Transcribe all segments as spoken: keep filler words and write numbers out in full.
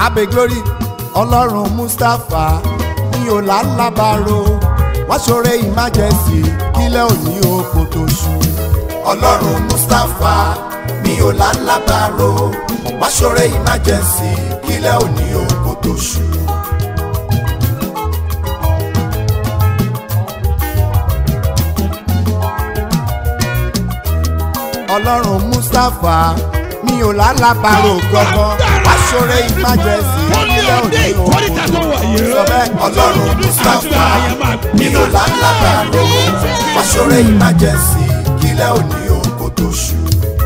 abe glory ọlọ́run Mustapha mi ò lálábàárò wá ṣoore emergency kílẹ̀ òní oko tó ṣú. ọlọ́run Mustapha mi ò lálábàárò wá ṣoore emergency kílẹ̀ òní oko tó ṣú. ọlọ́run Mustapha mi ò lálábàárò gbọ́gbọ́ wá ṣoore emergency kílẹ̀ òní oko tó ṣú. sọ bẹ́ẹ̀ ọlọ́run Mustapha mi ò lálábàárò wá ṣoore emergency kílẹ̀ òní oko tó ṣú.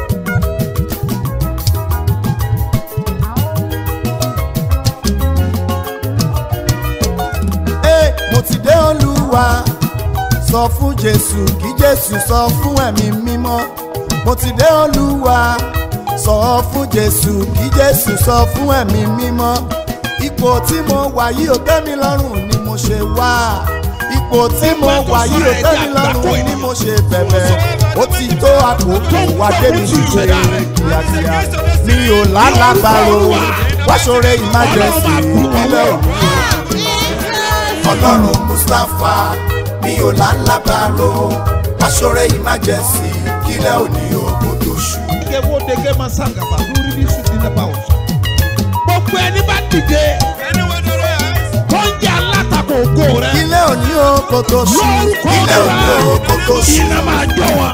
mo ti dé Olúwa sọ fún Jésù kí Jésù sọ fún ẹ̀mí mímọ́. mo ti dé Olúwa sọ fún Jésù kí Jésù sọ fún ẹ̀mí mímọ́. ipò tí mo wà yìí ò tẹ́ mi lọ́rùn ni mo ṣe wá. ipò tí mo wà yìí ò tẹ́ mi lọ́rùn ni mo ṣe bẹ̀bẹ̀. ó ti tó àkókò wá débi ṣíṣe kíákíá. mi ò lálábàárò wá ṣoore emergency ìpínlẹ̀ òní. ọlọ́run Mustapha mi ò lálábàárò wá ṣoore emergency kílẹ̀ òní oko tó ṣú. wo dege ma sangaba lórí ní sùn nílẹ̀ bá wọ̀. gbogbo ẹni bá dìde tó ń jẹ́ alátakò ògo rẹ̀. kílẹ̀ òní oko tó ṣú. kílẹ̀ òní oko tó ṣú. iná máa jọ wọn.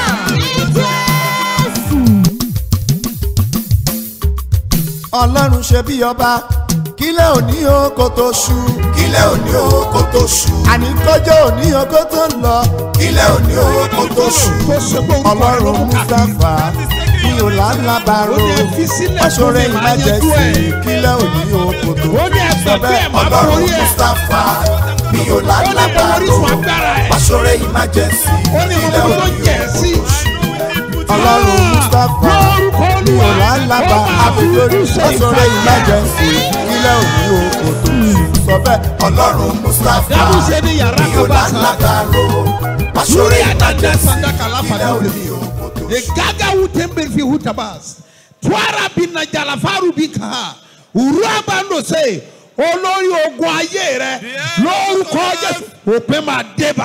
ọlọ́run ṣe bí ọba kílẹ̀ òní oko tó ṣú. kílẹ̀ òní oko tó ṣú. àní kọjọ́ òní oko tó ń lọ. kílẹ̀ òní oko tó ṣú. ọlọ́run Mustapha mi ò lálábàárò wá ṣoore emergency kílẹ̀ òní oko tó ṣú. ọlọ́run Mustapha mi ò lálábàárò wá ṣoore emergency kílẹ̀ òní oko tó ṣú. ọlọ́run Mustapha mi ò lálábà àbílórí ṣọ́ṣọ́rẹ́ emergency kílẹ̀ òní oko tó ṣú. sọ bẹ́ẹ̀ ọlọ́run Mustapha mi ò lálábà ro ṣọ́ṣọ́rẹ́ emergency kílẹ̀ òní oko tó ṣú. egaga wutembe fi hutabas twara bina jalafaru bika uraba ndo se olórí ogun ayé rẹ lórúkọ Jésù òpin máa débà.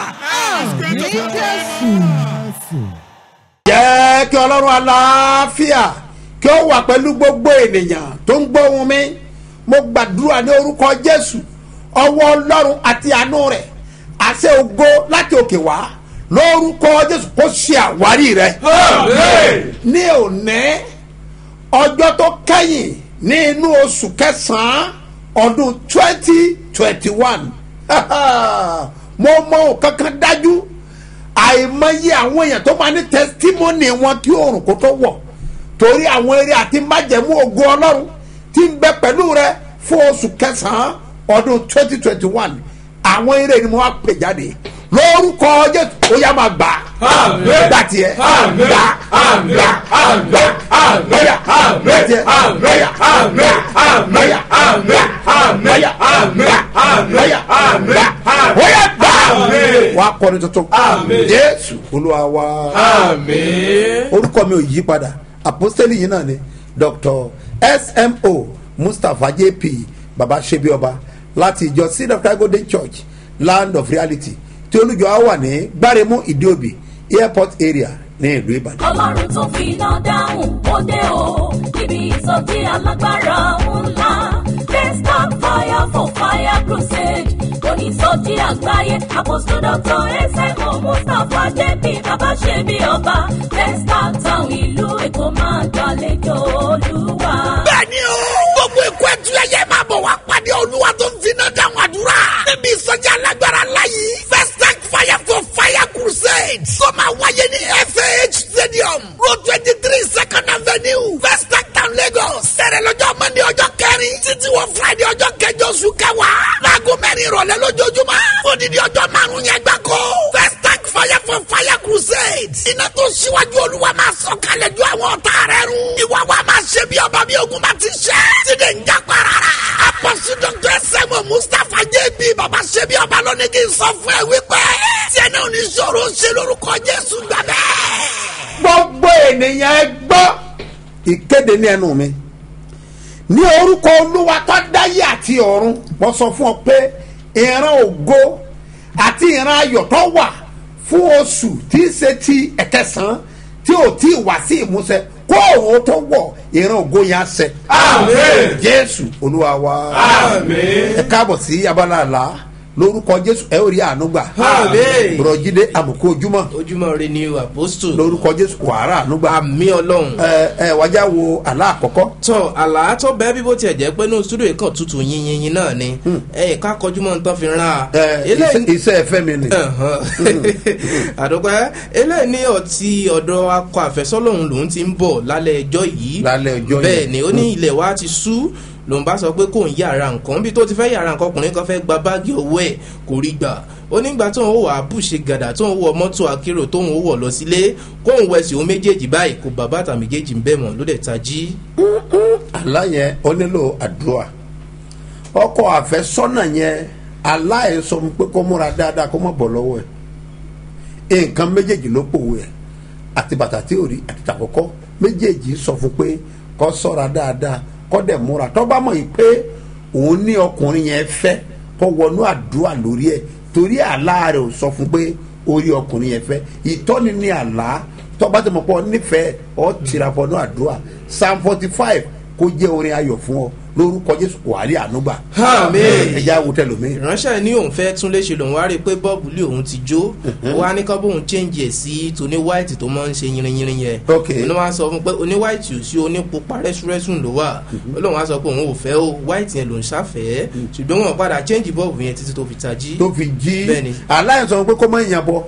jẹ́ kí ọlọ́run àlàáfíà kí ó wà pẹ̀lú gbogbo ènìyàn tó ń gbóhùn mi. mo gbàdúrà ní orúkọ Jésù ọwọ́ ọlọ́run àti àánú rẹ̀ àṣẹ ògo láti òkè wá lórúkọ Jésù kó ṣe àwárí rẹ̀. ní òní ọjọ́ tó kẹ́yìn ní inú oṣù kẹsàn-án ọdún twenty twenty one mo mọ nǹkan kan dájú àìmọye àwọn èèyàn tó máa ní tẹsítímọ́nì wọn kí oòrùn kó tó wọ̀ torí àwọn eré àti májẹ̀mú ògo ọlọ́run tí ń bẹ pẹ̀lú rẹ fún oṣù kẹsàn-án ọdún twenty twenty one àwọn eré ni mo wá pè jáde lórúkọ Jésù ó yá máa gbà gbà tiẹ̀ gbà gbà gbà gbà gbà tiẹ̀ gbà gbà gbà gbà gbà ó yá gbà wà á kọrin tuntun Jésù Olúwa wa orúkọ mi ò yí padà àpọ́sítélì yìí náà ni Doctor S M O Mustapha J P baba ṣebi ọba láti ìjọ Seed of Christ Golden Church Land of Reality tí olùjọ á wà ní Gbáremú Ìdíòbí airport area ní ìlú Ìbàdàn. ọlọ́run tó fi iná dáhùn ó dé o níbi ìsọjí alágbára ńlá desktop fire for fire crusade onísọjí àgbáyé apostle doctor S M O Mustapha J P bàbá ṣe bí ọba desktop town ìlú Èkó máa gbàlejò Olúwa. bẹ́ẹ̀ni o gbogbo ikú ẹtù ẹyẹ máa bọ̀ wá pàdé Olúwa tó ń fi iná dáhùn àdúrà níbi ìsọjí alágbára láyé first tank fire for fire crusade tó máa wáyé ní F A H stadium road twenty three second avenue first tank town Lagos sẹ̀rẹ̀ lọ́jọ́ Monday ọjọ́ kẹrin títí wọ Friday ọjọ́ kẹjọ oṣù kẹwàá láago mẹ́rin ìrọ̀lẹ́ lójoojúmọ́ odidi ọjọ́ márùn-ún yẹn gbáko first tank fire for fire crusade iná tó ṣíwájú Olúwa máa sọ̀kalẹ̀ ju àwọn ọ̀tá rẹ̀ run ìwà wa máa ṣe bí ọba bí ogun bá ti ṣe tíde ń jápa rárá apọ́sí Doctor S M O Mustapha J P bàbá ṣe bí ọba lónìí kì í sọ fún ẹ wípé tí ẹ náà ní sọ̀rọ̀ ṣe lórúkọ Jésù gbà bẹ́ẹ̀. gbogbo ènìyàn ẹ gbọ́ ìkéde ní ẹnu mi ní orúkọ olúwa tó dáyé àti ọ̀run mo sọ fún ọ pé ìran ògo àti ìran ayọ̀ tó wà fún oṣù tí í ṣe ti ẹ̀kẹsàn-án tí ò tí ì wá sí ìmúṣẹ kó òun tó wọ̀ ìran ògo yẹn á ṣẹ. Àmín. Jésù olúwa wa. Àmín. ẹ káàbọ̀ sí abala àlá lórúkọ Jésù ẹ ò rí àánú gbà. Àmín. Bùrọ̀jídé àmùkú ojúmọ́ ojúmọ́ rẹ ni apostol. lórúkọ Jésù wàhálà àánú gbà. àmín Ọlọ́run. ẹ ẹ wájà wo àlá àkọ́kọ́. tọ àlá tó bẹ́ẹ̀ bí bó tiẹ̀ jẹ́ pé ní studio kan tutù yínyín náà ni ẹ ká kọjú mọ́ nǹkan fi ràn án. ẹ iṣẹ́ ẹ̀fẹ́ mi ni. àdókòẹ́ eléyìí ní ọtí ọ̀dọ̀ akọ àfẹ́sọ́lọ́hún lòún ti ń bọ̀ lálẹ́ ẹjọ́ yìí. lálẹ́ ẹjọ́ yìí bẹ́ẹ̀ ni ó ní ilẹ̀ wa ti sú lòun bá sọ pé kò ń yàrá nǹkan bí tó ti fẹ́ yàrá nǹkan ọkùnrin kan fẹ́ gba báàgì owó ẹ̀ kò rí gbà ó nígbà tóun ó wà á bùṣe gàdà tóun wọ mọ́tò akérò tóun ó wọ̀ lọ sílé kóun wẹ̀sì òun méjèèjì báyìí kò bá bàtà méjèèjì ń bẹ̀ mọ́ ló dẹ̀ tají. àlá yẹn ó nílò àdúrà ọkọ àfẹ́sọ́nà yẹn àlá yẹn sọ pé kó múra dáadáa kó má bọ̀ lọ́wọ́ ẹ̀ nǹkan méjèèjì ló pòwe ẹ̀ àti bàtà tí ò rí àti tàkọ́kọ́ méjèèjì sọ fún pé kó ṣọ́ra dáadáa kó dẹ̀ múra tó bá mọ̀ yìí pé òun ní ọkùnrin yẹn fẹ́ kó wọnú àdúrà lórí ẹ̀ torí àlá rẹ̀ ò sọ fún pé orí ọkùnrin yẹn fẹ́ ìtọ́ni ní àlá tó bá ti mọ̀ pọ̀ nífẹ̀ẹ́ ọ̀ tìrà bọ̀ ní àdúrà psalm forty five kó jẹ́ orin ayọ̀ fún ọ lórúkọ Jésù wàhálì ànúgbà. Àmín. ẹja wo tẹlomi. ìránṣẹ́ ní òun fẹ́ tún léṣe lòun wá rí i pé bọ́ọ̀bù lé òun ti jó wá ní kọ́ bóun change ẹ̀ sí tóní white tó máa ń ṣe yìnrìnyìnrìn yẹn. Ok. òun wá sọ fún pé oní white ò sí onípupa rẹ́sùrẹ́sùn ló wà ó lóun wá sọ pé òun ò fẹ́ o white yẹn lòun ṣàfẹ́ ṣùgbọ́n wọn padà change bọ́ọ̀bù yẹn títí tó fi tají. tó fi jí Bẹ́ẹ̀ni. aláìsàn pé kó má yàn bọ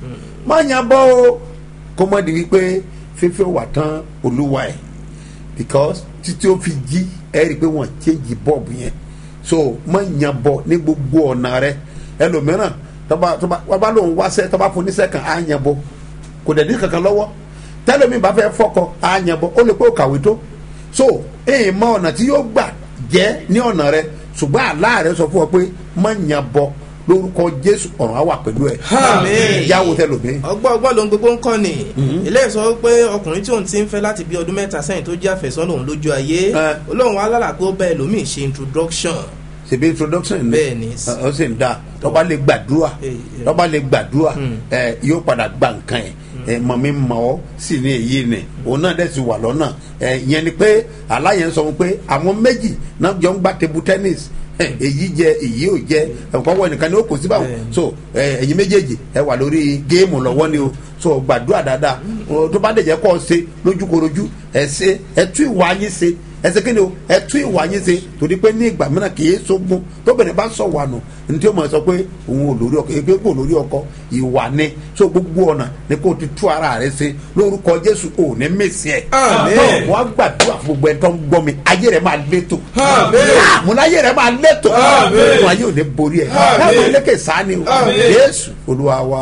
má yàn bọ o kó má di wípé fífẹ́ wà tán olúwa ẹ̀ because títí ó fi jí ẹ rí i pé wọ́n change bọ́ọ̀bù yẹn so má yàn bọ ní gbogbo ọ̀nà rẹ ẹlòmíràn tọ́ba tọ́ba wàá lòun wáṣẹ́ tọ́ba fún oníṣẹ́ kan á yàn bọ kò dẹ̀ ní kankan lọ́wọ́ tẹ́lẹ̀mí bá fẹ́ fọ́kọ á yàn bọ ó lè pé ó kàwé tó so èèyàn mọ ọ̀nà tí yóò gbà jẹ́ ní ọ̀nà rẹ ṣùgbọ́n àlá rẹ sọ fún ọ pé má yàn bọ lórúkọ Jésù ọ̀run á wà pẹ̀lú ẹ̀. Àmín. yàwó tẹlomi. ọgbọ́n ọgbọ́n ló ń gbogbo ń kọ́ ni ilé sọ pé ọkùnrin tí òun ti ń fẹ́ láti bí ọdún mẹ́ta sẹ́yìn tó jẹ́ àfẹ́sọ́nà òun lójú ayé Ẹ. olóhùn alálà pé ó bá ẹlòmíì ṣe introduction. ṣèbí introduction ni Bẹ́ẹ̀ ni. ó sì ń da tọ́ba lè gbàdúrà Eh, eh. tọ́ba lè gbàdúrà ẹ yóò padà gba nǹkan ẹ̀ ẹ mọ̀ mi mọ̀ ọ́ sì ní èyí ni òun náà dẹ̀ sì wà lọ́nà ẹ ìyẹn ni pé aláyẹn sọ pé àwọn méjì náà jọ ń gbá table tennis ẹ, èyí jẹ èyí ò jẹ ẹ̀kọ́ wọ nìkan ni ó kò sí báwọn Bẹ́ẹ̀ni. so ẹ, ẹ̀yin méjèèjì ẹ wà lórí géèmù lọ́wọ́ ni o so gbàdúrà dáadáa o, tó bá dẹ̀ jẹ́ kọ́ ọ ṣe lójúkorojú ẹ ṣe ẹ tú ìwà yín ṣe ẹ ṣe kíni o ẹ tú ìwà yín ṣe torí pé ní ìgbà mìíràn kì í sógun tóbìnrin bá sọ wà nù ní tí ó máa sọ pé òun ò lórí ọkọ ebi kò lórí ọkọ ìwà ni so gbogbo ọ̀nà ni kò ti tú ara rẹ ṣe lórúkọ Jésù ò ní mèsì ẹ̀. Àmín. wọ́n gbàdúrà fún gbogbo ẹ̀ tó ń gbọ́ mi ayé rẹ̀ máa létò. Àmín. àmúlá ayé rẹ̀ máa létò. Àmín. wọn ayé ò ní borí ẹ̀. Àmín. ẹ̀ máa lékè sáni o. Àmín. Jésù Olúwa wa.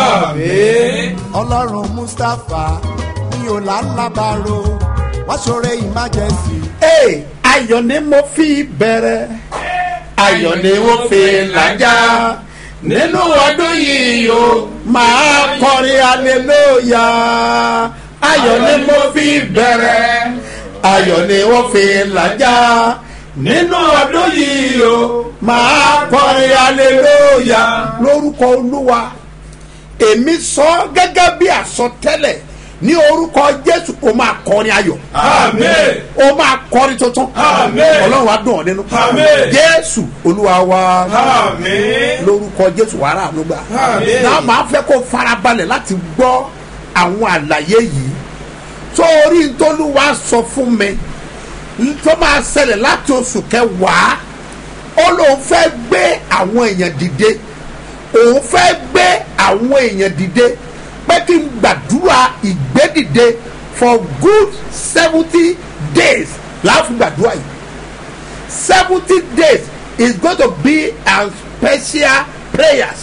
Àmín. ọlọ́run Mustapha mi ò lálábàárò wọ́n ṣoore emergency. Ee, ayọ̀ ni mo fi bẹ̀rẹ̀ ayọ̀ ni mo fi làjà nínú ọdún yìí o máa kọrin aleluya ayọ̀ ni mo fi bẹ̀rẹ̀ ayọ̀ ni mo fi làjà nínú ọdún yìí o máa kọrin aleluya lórúkọ Olúwa èmi sọ gẹ́gẹ́ bí àsọtẹ́lẹ̀ ní orúkọ Jésù o máa kọrin ayọ̀. Àmín. o máa kọrin tuntun. Àmín. Ọlọ́run á dùn ọ́ nínú. Àmín. Jésù Olúwa wa. Àmín. lórúkọ Jésù wàrà ànúgbà. Àmín. náà máa fẹ́ kó farabalẹ̀ láti gbọ́ àwọn àlàyé yìí sórí ntọ́lúwa sọ fún mi tó máa ṣẹlẹ̀ láti oṣù kẹwàá ó lóun fẹ́ gbé àwọn èèyàn dìde òun fẹ́ gbé àwọn èèyàn dìde pé kí n gbàdúrà ìgbédìde for good seventy days láti gbàdúrà yìí seventy days is going to be a special prayers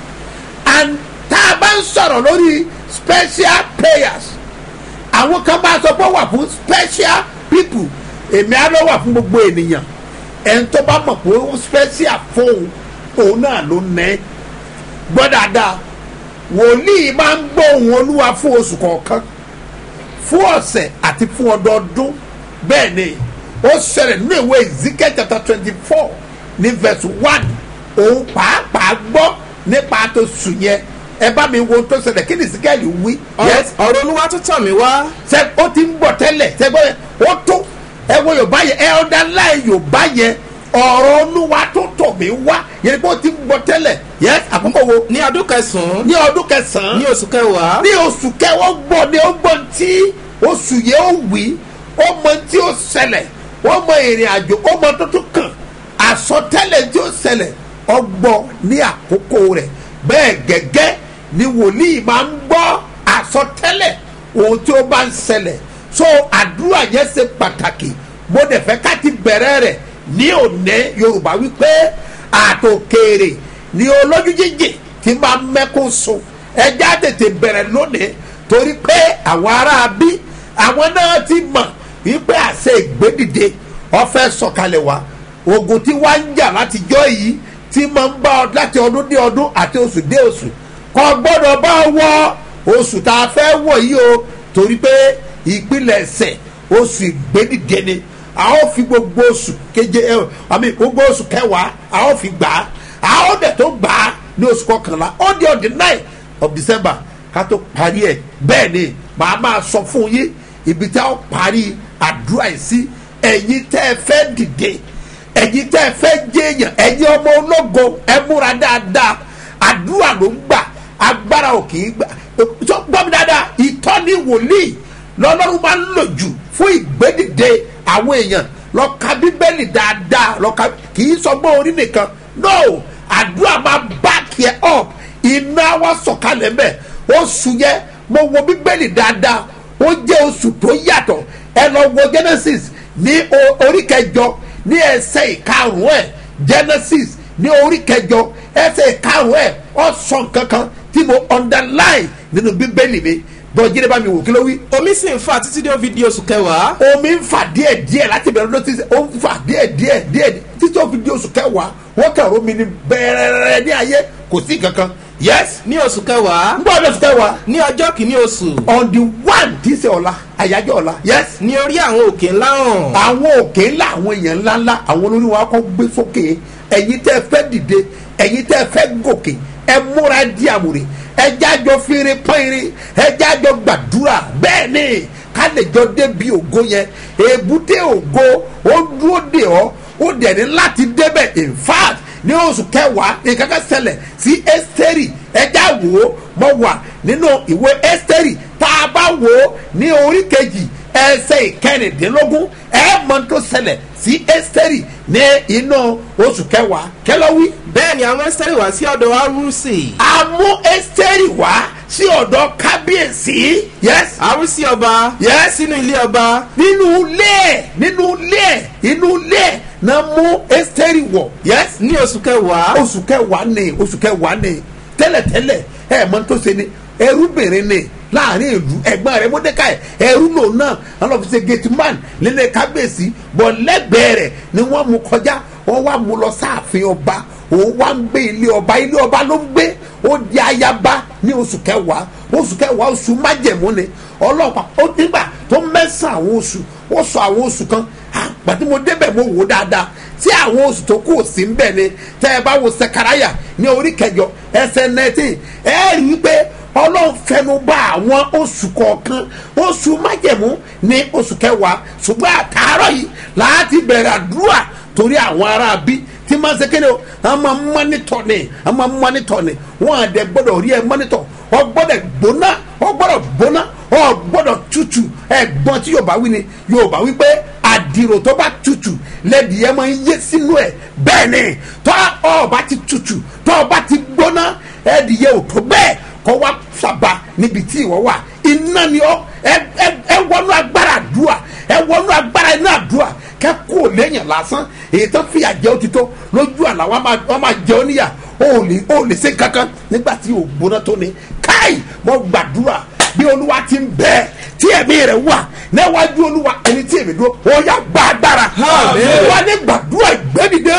and tá a bá ń sọ̀rọ̀ lórí special prayers àwọn kan bá sọ pé ó wà fún special people èmi á lọ wà fún gbogbo ènìyàn ẹni tó bá mọ̀ pé ó special fóun òun náà ló nẹ́ gbọ́ dáadáa wòlíì máa ń gbóhùn Olúwa fún oṣù kọ̀ọ̀kan fún ọ̀sẹ̀ àti fún ọdọọdún bẹ́ẹ̀ ni ó ṣẹlẹ̀ nínú ìwé Ezekiel chapter twenty four ní verse one òun pàápàá gbọ́ nípa tó sùn yẹn ẹ bá mi wo tó ṣẹlẹ̀ kí ni Ezekiel wí. ọ̀rọ̀ olúwa tó tọ̀ mí wá. ṣe ó ti ń bọ̀ tẹ́lẹ̀ ṣe gbọ́ yẹn ó tó ẹ wo yorùbá yẹn ẹ ọ̀dà láì yorùbá yẹn ọ̀rọ̀ olúwa tó tọ̀ mí wá yẹn pé ó ti ń bọ̀ tẹ́lẹ̀ yẹn àkókò wo. ní ọdún kẹsàn-án. ní ọdún kẹsàn-án. ní oṣù kẹwàá. ní oṣù kẹwàá gbọ́ ni ó gbọ́ tí oṣù yẹn ó wí ó mọ tí ó ṣẹlẹ̀ ó mọ ìrìn àjò ó mọ tó tún kàn àsọtẹ́lẹ̀ tí ó ṣẹlẹ̀ ọgbọ́ ní àkókò rẹ̀ bẹ́ẹ̀ gẹ́gẹ́ ni wòlíì máa ń gbọ́ àsọtẹ́lẹ̀ ohun tí ó bá ń ṣẹlẹ̀ so àdúrà yẹn ṣe pàtàkì mo dẹ̀ fẹ́ ká ti bẹ̀rẹ̀ rẹ̀ ní òní yorùbá wípé àtòkèrè ni olójú jíjìn tí máa mẹ́kún sùn ẹja tètè bẹ̀rẹ̀ lónìí torí pé àwọn ará bí àwọn náà ti mọ̀ wípé àṣẹ ìgbédìde ọ̀fẹ́ sọ̀kalẹ̀ wá ogun tí wàá ń jà látijọ́ yìí tí máa ń bá ọ láti ọdún dé ọdún àti oṣù dé oṣù kò gbọ́dọ̀ bá wọ oṣù tá a fẹ́ wọ̀ yìí o torí pé ìpìlẹ̀ ẹ̀sẹ̀ oṣù ìgbédìde ni a ó fi gbogbo oṣù keje ẹ àmì gbogbo oṣù kẹwàá a ó fi gbà á a ó dẹ̀ tó gbà á ní oṣù kọkànlá ó di on the nine of December ká tó parí ẹ̀ bẹ́ẹ̀ ni màá máa sọ fún yín ibi tí a ó parí àdúrà yìí sí ẹ̀yin tẹ́ ẹ fẹ́ dìde ẹ̀yin tẹ́ ẹ fẹ́ jẹ́yàn ẹ̀yin ọmọ ológo ẹ múra dáadáa àdúrà ló ń gbà agbára ò kì í gbà tó gbọ́ mi dáadáa ìtọ́ni wòlíì lọ́lọ́run máa ń lò jù fún ìgbédìde àwọn èèyàn lọ ka bíbélì dáadáa lọ ka kì í sọgbọ́n orí nìkan no àdúrà máa back yẹ up iná wa sọ̀kalẹ̀ mẹ́ oṣù yẹn mo wo bíbélì dáadáa ó jẹ́ oṣù tó yàtọ̀ ẹ lọ wo Genesis ní orí kẹjọ ní ẹsẹ̀ ìkarùn ẹ̀ Genesis ní orí kẹjọ ẹsẹ̀ ìkarùn ẹ̀ ó sọ nǹkan kan tí mo underline nínú bíbélì mi bọ́jídé bá mi wò kí ló wí. omi sì ń fà títí dé ó fi di oṣù kẹwàá. omi ń fà díẹ̀ díẹ̀ láti bẹ̀rẹ̀ ló ti ṣe ó ń fà díẹ̀ díẹ̀ díẹ̀ títí ó fi di oṣù kẹwàá wọ́n kẹrù omi ní bẹ̀rẹ̀ ní ayé kò sí kankan. yes. ní oṣù kẹwàá. ń bọ̀ ní oṣù kẹwàá. ní ọjọ́ kìíní oṣù. on the one tí í ṣe ọ̀la àyájọ́ ọ̀la. yes. ní orí àwọn òkè ńlá hàn. àwọn òkè ńlá àwọn èèyàn ńlá ńlá àwọn olórí wa kọ́ gbé sókè ẹ̀yin tẹ́ fẹ́ dìde ẹ̀yin tẹ́ fẹ́ gòkè ẹ múra di àmùrè ẹ jájọ fèrè pọ́nrin ẹ jájọ gbàdúrà bẹ́ẹ̀ ni ká lè jọ débi ògo yẹn èbúté ògo ó dúró dè ọ́ ó dẹ̀ ní láti débẹ̀ in fact ní oṣù kẹwàá nǹkan kan ṣẹlẹ̀ sí Ẹ́sítérì ẹja wò ó mọ̀ wà nínú ìwé Ẹ́sítérì tá a bá wò ó ní orí kejì ẹsẹ̀ ìkẹrìndínlógún ẹ mọ̀ tó ṣẹlẹ̀ sí Ẹ́sítérì ní inú oṣù kẹwàá kẹlọ́wí. bẹ́ẹ̀ ni àwọn Ẹ́sítérì wá sí ọ̀dọ̀ Arúsì. a mú Ẹ́sítérì wá sí ọ̀dọ̀ kábíyèsí. yes. Arúsì ọba. yes. sínú ilé ọba. nínú ilé ẹ̀ nínú ilé ẹ̀ inú ilé ẹ̀ náà mú Ẹ́sítérì wọ̀. yes. ní oṣù kẹwàá. oṣù kẹwàá ni oṣù kẹwàá ni tẹ́lẹ̀tẹ́lẹ̀ ẹ̀ mọ̀ tó ṣe ni ẹrúbìnrin ni láàrin ìlú ẹ̀gbọ́n rẹ̀ Mọ́dékáì ẹrú lòun náà wọn lọ fi ṣe gateman nílé kábíyèsí bọ̀ lẹ́gbẹ̀ẹ́ rẹ̀ ni wọ́n mú kọjá wọ́n wá mú lọ sáàfin ọba òun wá ń gbé ilé ọba ilé ọba ló ń gbé ó di ayaba ní oṣù kẹwàá oṣù kẹwàá oṣù májẹ̀mú ni ọlọ́pàá ó nígbà tó mẹ́sàn àwọn oṣù ó sọ àwọn oṣù kan àgbàtí mo débẹ̀ mo wò dáadáa tí àwọn oṣù tó kù sí ń bẹ̀ ni tẹ́ ẹ bá wo Sekaraya ní orí kẹjọ ẹsẹ̀ nineteen ẹ rí i pé ọlọ́run fẹnu bá àwọn oṣù kọ̀ọ̀kan oṣù májẹ̀mú ní oṣù kẹwàá ṣùgbọ́n àtàárọ̀ yìí láti bẹ̀rẹ̀ àdúrà torí àwọn ará bí tí máa ń ṣe kéde o àwọn máa ń mọ́nítọ̀ ni àwọn máa ń mọ́nítọ̀ ni wọ́n àdẹ gbọ́dọ̀ rí ẹ mọ́nítọ̀ ọ gbọ́dọ̀ gbóná ọ gbọ́dọ̀ gbóná ọ gbọ́dọ̀ tutù ẹ̀gbọ́n tí Yorùbá wí ni Yorùbá wí pé àdìrò tó bá tutù lẹ́dìí ẹ máa ń yé sínú ẹ̀ bẹ́ẹ̀ ni tọ́ ọ bá ti tutù tọ́ ọ bá ti gbóná ẹ̀dìyẹ ò tó bẹ́ẹ̀ kọ́ wá sábà níbi tí ìwọ wà iná ni ọ ẹ ẹ ẹ wọnú agbára àdúrà ẹ wọnú agbára iná àdúrà kẹ́kọ̀ọ́ lẹ́yìn lásán èyí tó fìyà jẹ ó ti tó lójú àlá wọn máa jẹ ó níyà ó lè ó lè ṣe kankan nígbà tí ò gbóná tó ní káì mo gbàdúrà bí olúwa ti ń bẹ tí ẹ̀mí rẹ̀ wà níwájú olúwa ẹni tí èmi dúró ó yá gba agbára wọn ní gbàdúrà ìgbẹ́dìde fún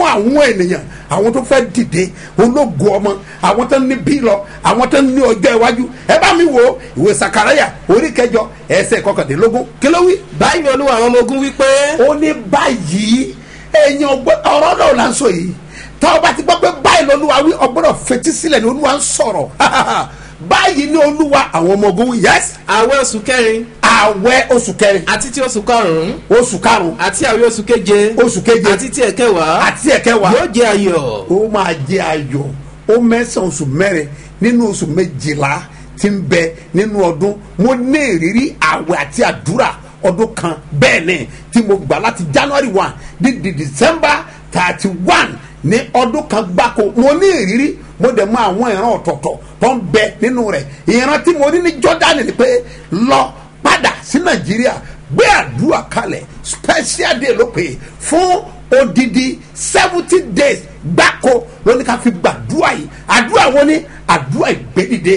fún àwọn ènìyàn àwọn tó fẹ́ dìde ológo ọmọ àwọn tó ní bí lọ àwọn tó ní ọjọ́ iwájú ẹ bá mi wo ìwé sakaraya orí kẹjọ ẹsẹ̀ kọkàndínlógún kí ló wí. báyìí ni olúwa àwọn ọmọ ogun wí pé. ó ní báyìí èèyàn ọ̀rọ̀ náà là ń sọ yìí tá a bá ti gbọ́ pé báyìí lolúwa wí ọgbọ́dọ̀ fetí sílẹ̀ ni olúwa ń sọ̀rọ̀ báyìí ni olúwa àwọn ọmọ ogun wí yes. àwẹ̀ oṣù kẹrin. àwẹ̀ oṣù kẹrin. àti ti oṣù karùn-ún. oṣù karùn-ún. àti àwẹ̀ oṣù keje. oṣù keje. àti ti ẹ̀kẹwàá. àti ẹ̀kẹwàá. yóò jẹ́ ayọ̀. ó máa jẹ́ ayọ̀ ó mẹ́sàn-án oṣù mẹ́rin nínú oṣù méjìlá tí ń bẹ nínú ọdún mo ní ìrírí àwẹ̀ àti àdúrà ọdún kan bẹ́ẹ̀ ni tí mo gbà láti january one di di december thirty one ní ọdún kan gbáko mo ní ìrírí mo dẹ̀ mọ àwọn ìran ọ̀tọ̀ọ̀tọ̀ tó ń bẹ nínú rẹ̀ ìran tí mo ní ní jordan ni pé lọ padà sí nàìjíríà gbé àdúrà kalẹ̀ special day ló pè fún odidi seventy days gbáko lóní ká fi gbàdúrà yìí àdúrà wọn ni àdúrà ìgbédìde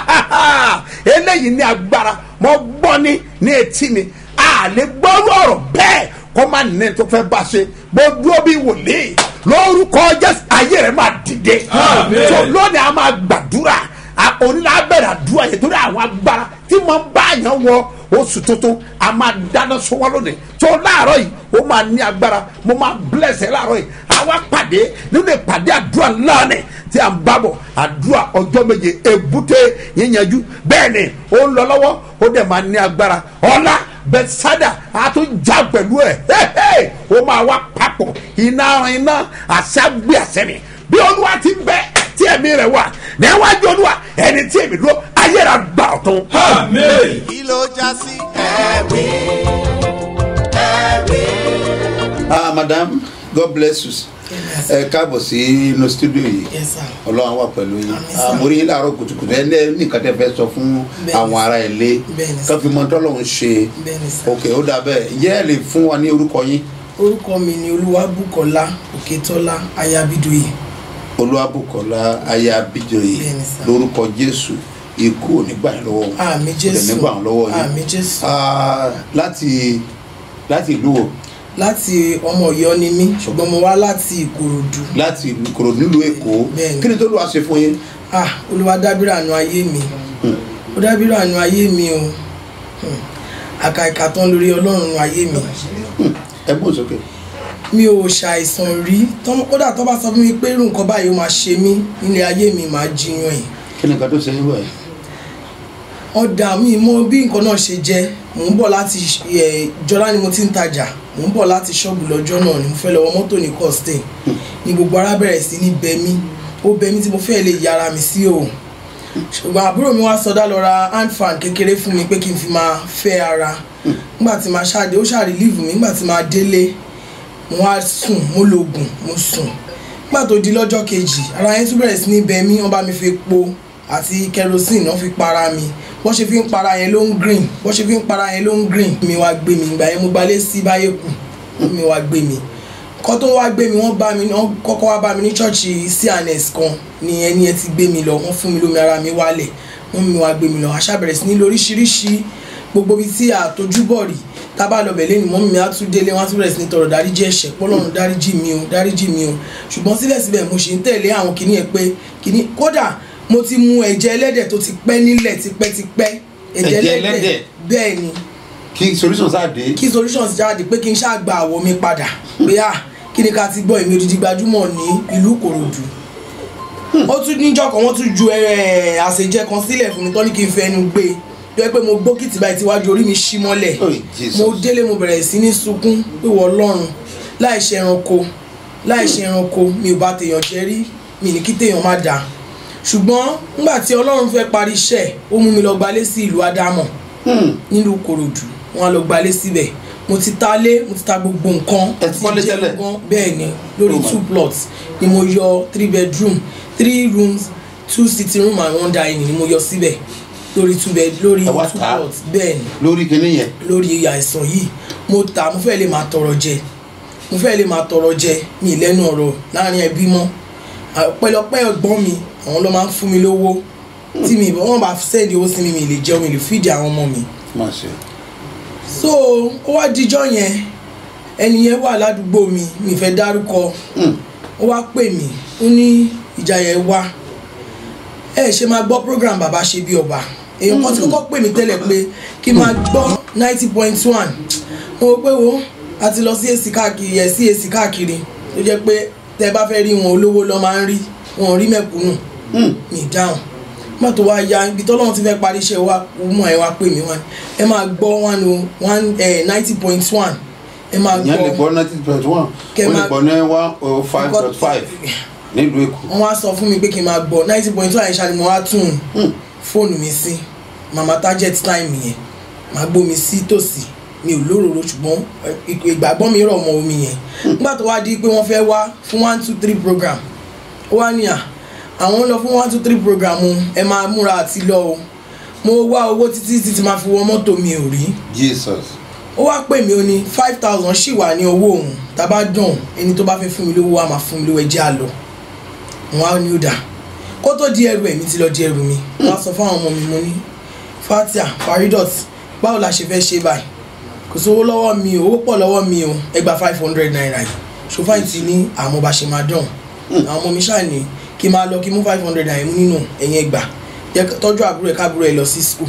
eléyìí ní agbára mo gbọ́ ní ní etí mi a lè gbọ́rú ọ̀rọ̀ bẹ́ẹ̀ kó má nẹ́ẹ̀ tó fẹ́ bá ṣe bó dúró bí wòlíì lórúkọ jésù ayé rẹ̀ máa dìde tó lónìí a máa gbàdúrà onílà abẹ́rẹ́ àdúrà yẹn torí àwọn agbára tí mo ń bá yàn wọ oṣù tuntun a máa dáná sọ́wọ́ lónìí tó láàárọ̀ yìí ó máa ní agbára mo máa bless ẹ láàárọ̀ yìí àwa pàdé nínú ìpàdé àdúrà lánàá tí a ń bábọ̀ àdúrà ọjọ́ méje èbúté yíyanjú bẹ́ẹ̀ ni ó ń lọ lọ́wọ́ ó dẹ̀ máa ní agbára ọ̀la bẹ́sádà a tún já pẹ̀lú ẹ̀ ó máa wá papọ̀ iná iná àṣàgbé àṣẹmi bí olúwa ti bẹ tí ẹ̀mí rẹ̀ wà níwájú olúwa ẹni tí èmi dúró ayé rẹ̀ gbà ọ̀tún. kí ló já sí ẹ̀rí ẹ̀rí. ah madam god bless you ẹ káàbọ̀ sí inú studio yìí ọlọ́run wà pẹ̀lú yín àmórí yín láàárọ̀ kùtùkùtù ẹ ní nǹkan tẹ́ fẹ́ sọ fún àwọn ará ilé kan fi mọ tọ́lọ́run ṣe ok ó dà bẹ́ẹ̀ ǹjẹ́ ẹ lè fún wa ní orúkọ yín. orúkọ mi ni olúwabùkọ́lá òkètọ́lá ayabidoye. olúwabùkọ́lá ayabidoye lórúkọ jésù ikú ò ní gbà yín lọ́wọ́ àmín jésù ní gbà yín lọ́wọ́ yín àmín jésù. láti láti ìlú wo. láti ọmọ Ọ̀yọ́ ni mí ṣùgbọ́n mo wá láti ìkòròdú. láti ìkòròdú nílùú èkó kí ni tó lù wá ṣe fún yín. ah olúwa dábìrì àánú ayé mi ó dábìrì àánú ayé mi o àkàìkà tán lórí ọlọ́run ayé mi. ẹ gbọ́n sókè. mi ò ṣàìsàn rí kódà tó bá sọ fún mi pé irú nǹkan báyìí ó máa ṣe mí nílé ayé mi máa jiyàn ẹ̀. kí ni nǹkan tó ṣe yín wọ̀ ẹ́. ọ̀dà mi mọ bí nǹkan náà ṣe jẹ́ mò ń bọ̀ láti jọlá ni mo ti ń tajà mò ń bọ̀ láti ṣọ́ọ̀bù lọ́jọ́ náà ni mo fẹ́ lọ́wọ́ mọ́tò ní costain ni gbogbo ara bẹ̀rẹ̀ sí ní bẹ mí ó bẹ mí tí mo fẹ́ lè yára mi sí o ṣùgbọ́n àbúrò mi wá sọdá lọ ra hand fan kékeré fún mi pé kí n fi máa fẹ́ ara nígbà tí máa ṣáde ó ṣáà relieve mi nígbà tí máa délé mo wá sùn mo lo oògùn mo sùn nígbà tó di lọ́jọ́ kejì ara yẹn tún bẹ̀rẹ̀ sí ní bẹ mí wọ́n bá mi fi po àti kerosene náà fi para mi bọ́n ṣe fi ń para yẹn ló ń green bọ́n ṣe fi ń para yẹn ló ń green mi wá gbé mi ìgbà yẹn mo gbalé sí báyé kù mi wá gbé mi kọ́ tó wá gbé mi wọ́n bá mi wọ́n kọ́kọ́ wá bá mi ní chọ́ọ̀chì C N S kan ni ẹni yẹn ti gbé mi lọ wọ́n fún mi lómi ara mi wálẹ̀ wọ́n mi wá gbé mi lọ àṣà bẹ̀rẹ̀ sí ní lóríṣiríṣi gbogbo ibi tí àtọ́júbọ̀ rí tábà lọ bẹ̀lẹ́ ni mọ́mí mi á tún délé wọ́n á tún bẹ̀rẹ̀ sí ní tọrọ dáríjì ẹ̀ṣẹ̀ pọ́lọ́run dáríjì mi o dáríjì mi o ṣùgbọ́n síbẹ̀síbẹ̀ mo ṣì ń tẹ̀lé àwọn kìíní ẹ̀ pé kìíní kódà mo ti mu ẹ̀jẹ̀ ẹlẹ́dẹ̀ tó ti pẹ́ nílẹ̀ tipẹ́tipẹ́ ẹ̀jẹ̀ ẹlẹ́dẹ̀ bẹ́ẹ̀ ni kí solutions jáde kí solutions jáde pé kí n ṣáà gba àwọ̀ mi padà pé à kí ni ká ti gbọ́ èmi odidi gbajúmọ̀ ní ìlú Ìkòròdú ó tún níjọ́ kan wọ́n tún ju àṣejẹ kan sílẹ̀ fún mi tán ní kí n fẹ́ ẹnu gbé tó yẹ pé mo gbókìtì báyìí tíwájú orí mi ṣí mọ́lẹ̀ mo délé mo bẹ̀rẹ̀ sí ní sunkún pé wọ́n Ọlọ́run láì ṣe ẹranko láì ṣe ẹranko mi ò bá tèèyàn jẹ́ rí mi ní kí tèèyàn má dáa ṣùgbọ́n nígbà tí Ọlọ́run fẹ́ parí iṣẹ́ ó mú mi lọ gbalé sí ìlú Adámọ̀ nílùú Ìkòròdú wọn lọ gbalé síbẹ̀ mo ti ta lé mo ti ta gbogbo nǹkan ẹtí jẹ́ nǹkan bẹ́ẹ̀ ni lórí two plots ni mo yọ three bedroom three rooms two sitting room and one dining ni mo yọ síbẹ̀ lórí two bed lórí two plots bẹ́ẹ̀ ni lórí kíní yẹn lórí àìsàn yìí mo ta mo fẹ́ lè máa tọrọ jẹ mo fẹ́ lè máa tọrọ jẹ mi lẹ́nu ọ̀rọ̀ láàrin ẹbí mọ́ pẹ̀lọ́pẹ́ ọgbọ́n mi àwọn ló máa ń fún mi lówó tí mi wọ́n bá sẹ́ẹ̀dì owó sí mi mi lè jẹun mi lè fìdí àwọn ọmọ mi. so ó wá dijọ́ yẹn ẹni yẹn wà ládùúgbò mi mi fẹ́ dárúkọ ó wá pè mí ó ní ìjà yẹn wá ẹ ṣe máa gbọ́ program bàbá ṣe bí ọba èèyàn kan tí kọ́kọ́ pè mí tẹ́lẹ̀ pé kí n máa gbọ́ ninety point one mo rò pé wo a ti lọ sí èsì káàkiri ẹ̀ sí èsì káàkiri tó jẹ́ pé tẹ́ bá fẹ́ rí wọn olówó lọ́ máa ń rí wọn rí mẹ̀kúnnù ní dáhùn má tó wá ya ibi tọ́lọ́run ti fẹ́ parí iṣẹ́ wa mọ̀ ẹ wá pè mí wọn ẹ máa gbọ́ one o one ninety point one ẹ máa gbọ́ ìyẹn lè gbọ́ ninety point one ó lè gbọ́ ní one oh five point five nílùú Èkó. wọ́n wá sọ fún mi pé kí n máa gbọ́ ninety point one àyíṣà ni mo wá tún fóònù mi sí mama target time yẹn màá gbómi sí tòsí mi ò lóròrò ṣùgbọ́n ìgbàgbọ́ mi rọ̀ mọ́ omi yẹn nígbà tó wá di pé wọ́n fẹ́ wá fún one two three program ó wá ní à àwọn lọ fún one two three program ẹ máa múra àti lọ o mo wá owó títí títí máa fi wọ mọ́tò mi ò rí. Jesus. ó wá pè mí ó ní five thousand ṣì wà ní owó òun tàbá dùn ẹni tó bá fẹ́ fún mi lówó wa máa fún mi lówó ẹjẹ́ àlọ́ wọn á ní ó dà kó tó di ẹrù ẹ̀mí ti lọ di ẹrù mi wọn á sọ fún àwọn ọmọ mi mo ní Fatia Faridot báwo la ṣe fẹ́ ṣe báyìí kò sówó lọ́wọ́ mi o owó pọ̀ lọ́wọ́ mi o ẹ gba five hundred naira yìí ṣòfáì ti ní àmọ́ bá ṣe máa dùn àwọn ọmọ mi ṣáà ní kí n máa lọ kí n mú five hundred naira mú nínú ẹ̀yìn ẹgbà tọ́jú àbúrò ẹ̀ káàbúrò ẹ̀ lọ sí school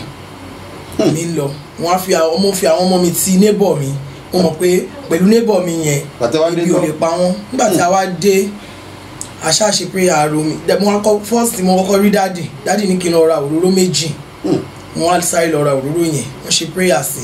mi ń lọ wọ́n á fi àwọn ọmọ fi àwọn ọmọ mi ti neighbor mi wọ́n mọ̀ pé pẹ̀lú neighbor mi yẹn ibi ò lè pa wọ́n nígbà tí a wá dé aṣáṣe prayer àrò mi mo wá kọ́ first mo kọ́kọ́ rí dáàdì dáàdì ní kí n lọ ra òróró méjì mo wá sáré lọ ra òróró yẹn wọ́n ṣe prayer sí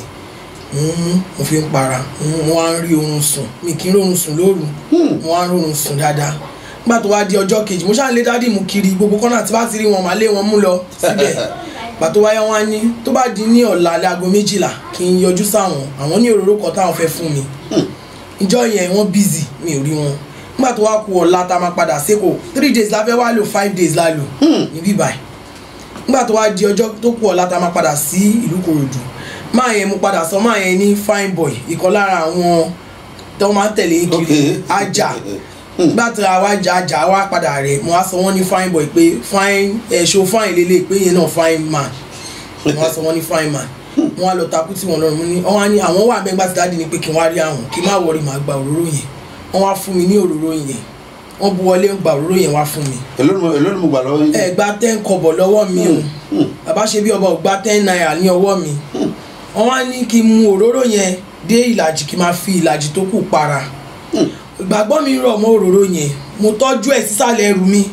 mo fi ń para mo wá ń rí oorun sùn mi kì í rí oorun sùn lóru mo wá ń rí oorun sùn dáadáa nígbà tó wá di ọjọ́ kejì mo ṣáà lé dáàdì mú kiri gbogbo kọ́nà tí bá ti rí wọn màá lé wọn mú lọ síbẹ̀ gbà tó wáyé wọn ní tó bá di ní ọ̀la láago méjìlá kí n yọjú sáwọn àwọn ní òróró kan táwọn fẹ́ fún mi ìjọ yẹn wọ́n bízì mi ò rí wọn nígbà tó wá ku ọ̀la tá a máa padà sékò three days la fẹ́ wá lò five days la lò níbí báyìí nígbà tó wá di ọjọ́ tó ku ọ̀la tá a máa padà sí ìlú Kòròdú máa yẹn mo padà sọ máa yẹn ní fine boy ìkan lára àwọn tó máa ń tẹ̀lé kiri ajá nígbà tí a wá jà ajá wá padà rẹ̀ mo wá sọ wọ́n ní fine boy pé fine ẹ̀ṣọ́ fine lélẹ̀ pé yẹn náà fine man mo wá sọ wọ́n ní fine man wọ́n á lọ takú tí wọ́n lọ́rùn ní wọ́n á ní àwọn wà mẹ́gbà tí dáàdì ní pé kí n wá rí àwọn kí n má wọrí màá gba òróró yẹn wọ́n wá fún mi ní òróró yẹn wọ́n bu wọlé gba òróró yẹn wá fún mi. èló ni mo gbà lọ́wọ́ yín. ẹ gba ten kọ́bọ̀ lọ́wọ́ mi o bàbá ṣe bí ọba ò gba ten naira ní ọwọ́ mi wọ́n wá ní kí n mu òróró yẹn dé ìlàjì kí n máa fi ìlàjì tó kù para ìgbàgbọ́ mi rọ̀ mọ́ òróró yẹn mo tọ́jú ẹ̀ sísàlẹ̀ ẹrù mi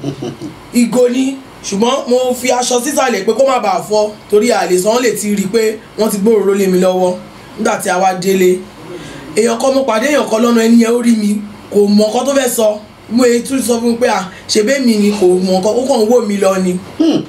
ìgò ni ṣùgbọ́n mo fi aṣọ sísàlẹ̀ pé kó má bàa fọ́ torí àlè sàn lè ti rí i pé wọ́n ti gbé òróró lé mi lọ́wọ́ nígbà tí a wá délé èèyàn kan mo pàdé èèyàn kan lọ́nà ẹni yẹn ó rí mi kò mọ̀ nǹkan tó fẹ́ sọ mo èyí tún sọ fún mi pé à ṣèbé mi ni kò mọ̀ nǹkan ó kàn ń wò mí lọ ni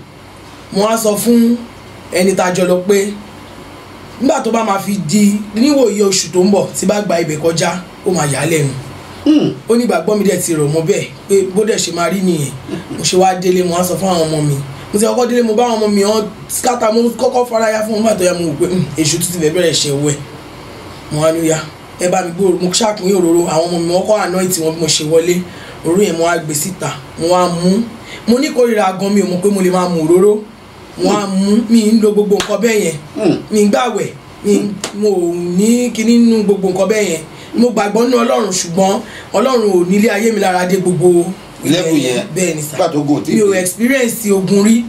mo wá sọ fún ẹni tá a jọ lọ pé nígbà tó bá máa fi di níwòye oṣù tó ń bọ̀ tí bá gba ibẹ̀ kọjá ó máa yà á lẹ́nu ó ní ìgbàgbọ́ mi dẹ̀ ti rọ̀ mọ́ bẹ́ẹ̀ pé bó dẹ̀ ṣe máa rí nìyẹn mo ṣe wá délé mo wá sọ fún àwọn ọmọ mi mo ti kọ́kọ́ délé mo bá àwọn ọmọ mi hàn skata mo kọ́kọ́ faraya fún wọn nígbà tó yá mo wò pé èṣù tún ti fẹ́ bẹ̀rẹ̀ ṣe wẹ̀ mo wá ní ya ẹ bá mi gbé mo ṣàpín òróró àwọn ọmọ mi wọ́n kọ́ àná ìtì wọn bí mo ṣe wọlé òróró yẹn mo wá gbé síta mo wá mú mo ní kórìíra gan mi ò mọ̀ pé mo lè máa mú òróró mo wá mú mi ń lo gbogbo nǹkan bẹ́ẹ̀ yẹn mi ń gbàwẹ̀ mo ní kíní nínú gbogbo nǹkan bẹ́ẹ̀ yẹn mo gbàgbọ́ ní ọlọ́run ṣùgbọ́n ọlọ́run ò nílé ayé mi lára dé gbogbo lẹ́bù yẹn bẹ́ẹ̀ ni sá mi ò experience ogun rí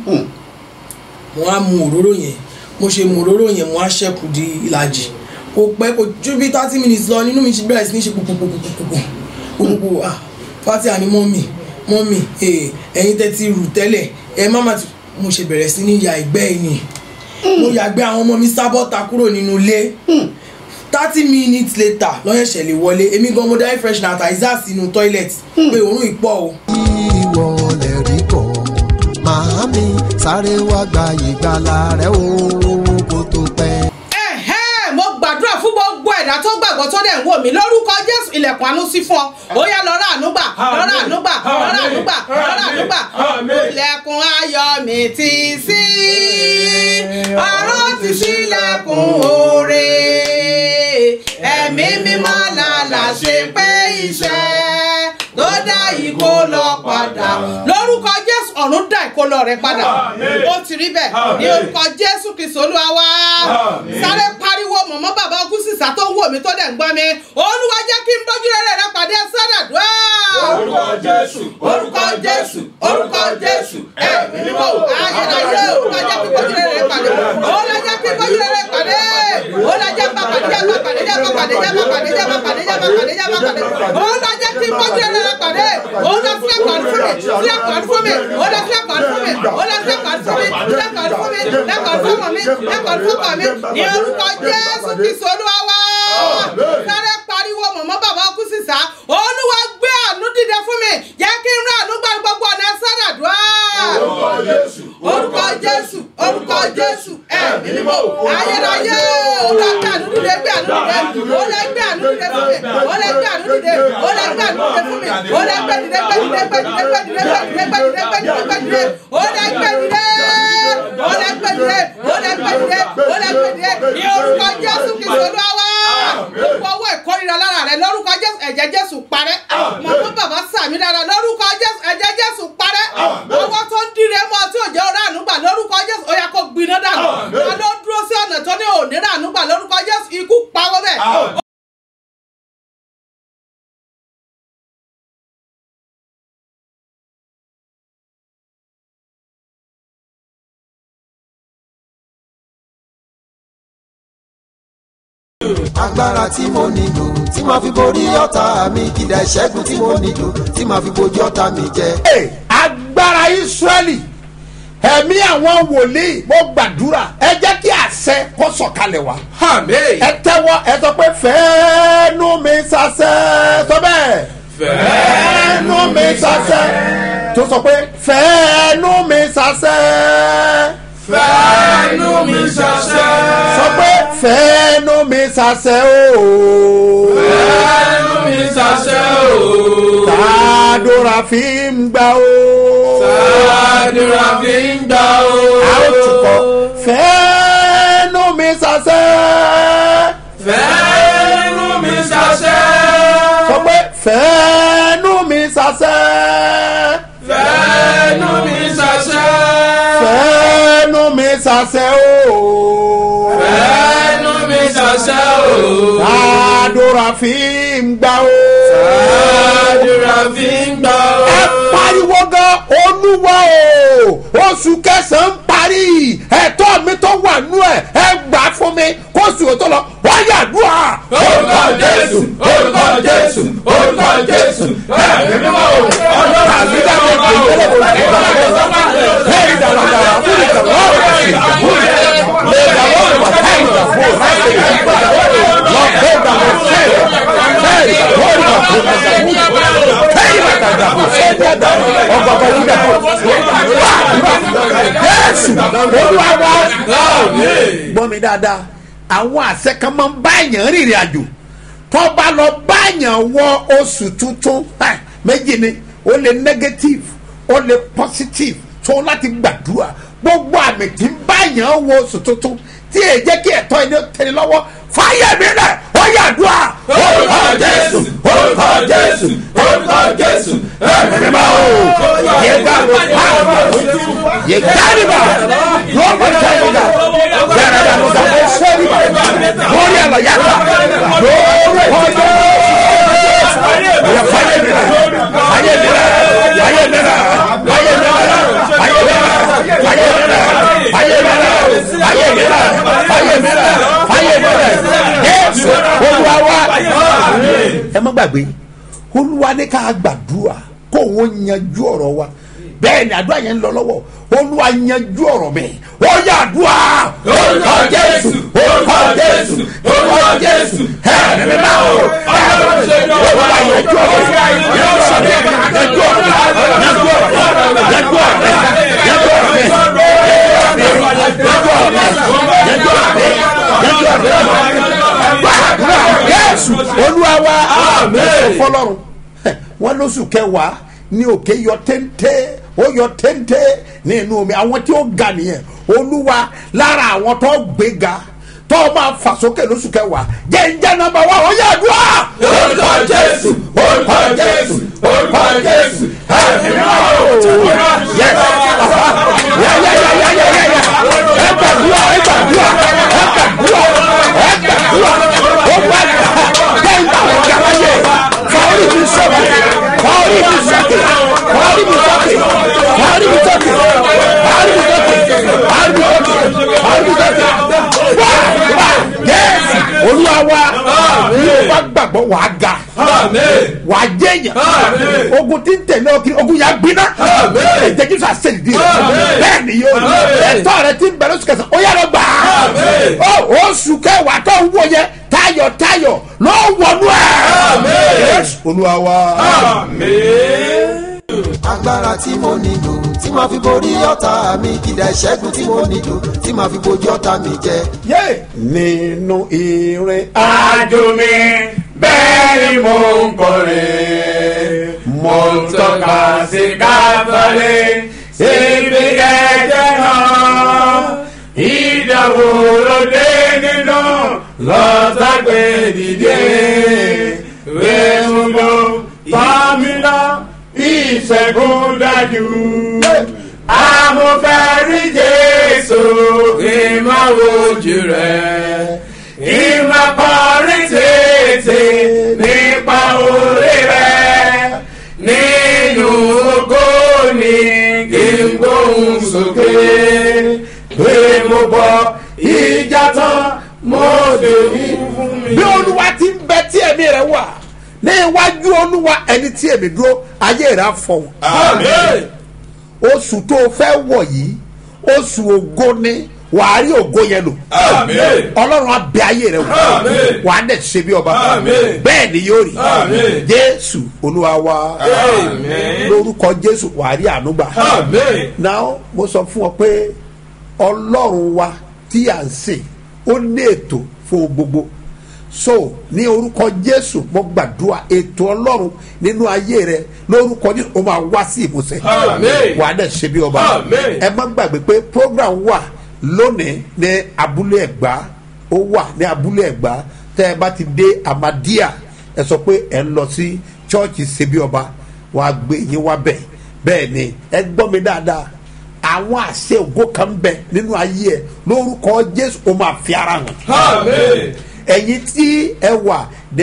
mo wá mu òróró yẹn mo ṣe mu òróró yẹn mo wá ṣẹ́kù di ìlàjì kò pẹ́ kò ju bí thirty minutes lọ nínú mi ti bẹ̀rẹ̀ sí ní ṣe pùpùpùpùpùpùpù ah Fatia ni mọ́mì mọ́mì ẹ̀yin tẹ́ ti rù tẹ́lẹ̀ ẹ má má ti mo ṣe bẹ̀rẹ̀ sí ní ya ìgbẹ́ ẹ̀yìn mo yàgbẹ́ àwọn ọmọ mi sábọ́ta kúrò nínú ilé thirty minutes later lọ́yẹ̀ṣẹ̀ lè wọlé èmi gan mo dá air freshener àti àìsàn sínú toilet pé òórùn ìpọ̀ o. ìwọ lè rí kọ́ màámi sáré wá gba ìgbàlà rẹ o kó tó pẹ́. ẹ̀hẹ́ mo gbàdúrà fún gbogbo ẹ̀dá tó gbàgbọ́ tó dẹ̀ ń wò mí lórúkọ Jésù ilẹ̀kùn àánú sí fún ọ ó yá lọ rà ànúgbà lọ rà ànúgbà lọ rà ànúgbà lọ rà ànúgbà ilẹ̀kùn ayọ̀ mi ti ṣí ọ̀run ti ṣílẹ̀kùn oore ẹ̀mí mímọ́ làlà ṣe pé iṣẹ́ tó dá ìkó lọ padà lórúkọ Jésù ọ̀run dá ìkólọ rẹ padà ó ti rí bẹ́ẹ̀ ní orúkọ Jésù Kristi Olúwa wa sáré pariwo mọ̀mọ́ bàbá Augusi sísá tó ń wò mí tó dẹ̀ ń gbọ́ mi olúwa jẹ́ kí n bójú rere rẹ pàdé sádàdúrà. orúkọ jésù orúkọ jésù orúkọ jésù ẹ̀mí mímọ́ ayérayé olúwa jẹ́ kí n bójú rere rẹ pàdé olúwa jẹ́ kí n bójú rere rẹ pàdé olúwa jẹ́ bá pàdé jẹ́ bá pàdé jẹ́ bá pàdé jẹ́ bá pàdé jẹ́ bá pàdé jẹ́ bá pàdé jẹ́ bá pàdé olúwa jẹ́ kí n bójú rere rẹ pàdé olúwa sílẹ̀ pàdé fún mi sílẹ̀ pàdé fún mi olúwa sílẹ̀ pàdé fún mi olúwa sílẹ̀ pàdé fún mi sílẹ̀ pàdé fún mi sílẹ̀ pàdé fún mi sílẹ̀ pàdé fún mi ní orúkọ jésù kristu olúwa wá sáré pariwo mọ̀mọ́ bàbá kú sísá olúwa gbé àánú dìde fún mi jẹ́ kí n rí àánú gbà gbogbo ọ̀nà sádàdúrà. orúkọ jésù orúkọ jésù orúkọ jésù ẹ̀mí mímọ́ ayérayé olúwa gbé àánú dìde gbé àánú dìde olúwa gbé àánú dìde fún mi olúwa gbé àánú dìde olúwa gbé àánú dìde fún mi olúwa gbé dìde gbé dìde gbé dìde gbé dìde gbé dìde gbé dìde gbé dìde gbé dìde gbé dìde olúwa gbé dìde olúwa gbé dìde olúwa gbé dìde ní orúkọ jésù kristu olúwa wá gbogbo ọwọ́ ìkórìíra lára rẹ lórúkọ jésù ẹ̀jẹ̀ jésù parẹ́ mọ̀mọ́ bàbá sàmì dára lórúkọ jésù ẹ̀jẹ̀ jésù parẹ́ ọwọ́ tó ń dire mọ́ tí òjò ọ̀rá ànúgbà lórúkọ jésù ó yá kó gbiná dànù wọn ló dúró sí ọ̀nà tó ní òní rà ànúgbà lórúkọ jésù ikú pawọ́ bẹ́ẹ̀. agbára tí mo nílò tí màá fi borí ọ̀tá mi kìdá ìṣẹ́gun tí mo nílò tí màá fi bojú ọ̀tá mi jẹ. agbára Ísírẹ́lì ẹ̀mí àwọn wòlíì mo gbàdúrà ẹ jẹ́ kí àṣẹ kó sọ̀kalẹ̀ wá. ẹ tẹ́wọ́ ẹ sọ pé fẹ́ẹ́nu mi sàṣẹ sọ bẹ́ẹ̀. fẹ́ẹ́nu mi sàṣẹ tó sọ pé fẹ́ẹ́nu mi sàṣẹ. fẹ́ẹ́nu mi sàṣẹ. sọ pé fẹ́ẹ́nu mi sàṣẹ ooo. fẹ́ẹ́nu mi sàṣẹ ooo. tàdúrà fi ń gbà ooo. tàdúrà fi ń gbà ooo. a ó tukọ̀ fẹ́ẹ́nu mi sàṣẹ. fẹ́ẹ́nu mi sàṣẹ. sọ pé fẹ́ẹ́nu mi sàṣẹ. fẹ́ẹ́nu mi sàṣẹ. fẹ́ẹ́nu mi sàṣẹ ooo. fẹ́ẹ́nu mi sàṣẹ ooo. tàdúrà fi ń gbà ooo. tàdúrà fi ń gbà ooo. ẹ pariwo gan olúwa o oṣù kẹsàn-án parí ẹ̀tọ́ mi tó wà nú ẹ̀ ẹ gbà fún mi kó oṣù tó lọ wọ́n yàdúrà. orúkọ jésù orúkọ jésù orúkọ jésù ẹ̀mí mímọ́ o ọlọ́run àti ìdájọ́ ìgbàlódé kò ní ìgbàlódé ẹ̀ ìdàgbàdà fún ìdàgbàdà fún gbọ́ mi dáadáa àwọn àṣẹ kan máa ń bá èèyàn rìnrìn àjò tó bá lọ bá èèyàn wọ oṣù tuntun méjì ni ó lè negative ó lè positive tó láti gbàdúrà gbogbo àmì tí ń bá èèyàn wọ oṣù tuntun tí èyí jẹ́ kí ẹ̀tọ́ ẹni tẹ̀lé lọ́wọ́ fáyẹ̀ mi rẹ̀ ó yàdúrà. orúkọ jésù orúkọ jésù orúkọ jésù ẹ̀mí mímọ́ o. yẹ̀gbà yẹ̀gbàdìbà lọ́wọ́ tẹ̀lé yàrá yàrá sẹ́yìnbà lórí àlọ́ yàtọ̀ lórúkọ jésù. fáyẹ̀ mi rẹ̀ fáyẹ̀ mi rẹ̀ fáyẹ̀ mi rẹ̀ fáyẹ̀ mi rẹ̀ fáyẹ̀ mi rẹ̀ fáyẹ̀ mi rẹ̀ fáyẹ̀ mi rẹ̀ fáyẹ̀ mi rẹ̀ fáyẹ̀ mi rẹ̀ fáyẹ̀ mi rẹ̀ jésù olúwa wa. ẹ má gbàgbé olúwa ní ká gbàdúrà kó òun yanjú ọ̀rọ̀ wa bẹ́ẹ̀ ni àdúrà yẹn ń lọ lọ́wọ́ olúwa yanjú ọ̀rọ̀ mi ó yà àdúrà. orúkọ jésù orúkọ jésù orúkọ jésù ẹ̀mí mímọ́ o ọlọ́run ṣe ní ọ̀rọ̀ wa yanjú ọ̀rọ̀ mi yanjú ọ̀rọ̀ mi yanjú ọ̀rọ̀ mi yanjú ọ̀rọ̀ mi yanjú ọ̀rọ̀ mi yanjú ọ̀rọ̀ mi yanjú ọ̀rọ̀ mi yanjú ọ̀rọ̀ mi yanjú ọ̀rọ̀ mi jésù olúwa wa àmín fọlọ́run wọn lóṣù kẹwàá ní òkè yọ téńté ó yọ téńté ní inú omi àwọn tí ó ga nìyẹn olúwa lára àwọn tó gbéga tó máa fà sókè lóṣù kẹwàá jẹ́ njẹ́ nọ́mbà wa ó yà dùn á. orúkọ jésù orúkọ jésù orúkọ jésù ẹ̀mí mímọ́ o. yẹ yẹ yẹ yẹ yẹ yẹ ẹ gbàdúrà ẹ gbàdúrà ẹ gbàdúrà ẹ gbàdúrà wa bí o bá gbàgbọ́ wàá ga wàá jẹ́yàn ogun tí ń tẹ̀lé ọkiri ogun yà gbiná ẹ̀jẹ̀ kí n sọ àṣẹ̀dì rẹ̀ bẹ́ẹ̀ ni yóò rí ẹ̀tọ́ rẹ̀ ti ń bẹ̀rẹ̀ oṣù kẹsàn-án ó yára gbà á oṣù kẹwàá tó ń wò yẹ tayọ̀tayọ̀ ló wọnú ẹ̀ olúwa wa. agbára tí mo nílò tí màá fi borí ọ̀tá mi kìdá ìṣẹ́gun tí mo nílò tí màá fi bojú ọ̀tá mi jẹ. nínú ìrìn àjò mi bẹ́ẹ̀ ni mo ń kọrin mo ń tọ́ka sí káfíńsì síbi ẹ̀jẹ̀ náà ìdánwò lóde nínú lọ́sàgbé dìde wẹ́ẹ́mú tọ́mílá ìṣẹ́gun dájú amúfẹ́ rí jésù ìmọ̀ ojú rẹ̀ ìmọ̀ kọrin tètè nípa orí rẹ̀ nínú ògo ni kí n gbóhùn sókè pé mo bọ ìjà tán mo dé ní fún mi. bí olúwa ti ń bẹ tí ẹ̀mí rẹ̀ wà ní iwájú olúwa ẹni tí èmi dúró ayé rẹ̀ á fọ̀hún. oṣù tó o fẹ́ wọ̀ yìí oṣù ògo ni wàá rí ògo yẹn lò. ọlọ́run á bẹ ayé rẹ̀ wò wàá dẹ̀ ṣe bí ọba bẹ́ẹ̀ ni yóò rí jésù olúwa wa lórúkọ jésù wàá rí àánú gbà. náà mo sọ fún ọ pé ọlọ́run wa tí à ń sìn ó ní ètò fún gbogbo so ní orúkọ jésù mo gbàdúrà ètò ọlọ́run nínú ayé rẹ lórúkọ jésù ó máa wá sí ìmúṣẹ wàá dẹ̀ ṣe bí ọba ẹ má gbàgbé pé program wà lónìí ní abúlé ẹ̀gbá ó wà ní abúlé ẹ̀gbá tẹ́ ẹ bá ti dé amadia ẹ sọ pé ẹ ń lọ sí chọ́ọ̀chì ṣe bí ọba wàá gbé yín wá bẹ̀ bẹ́ẹ̀ ni ẹ gbọ́ mi dáadáa àwọn àṣẹ ògo kan bẹ nínú ayé ẹ lórúkọ jésù ó máa fi ara hàn ẹ̀yin tí ẹ wà ní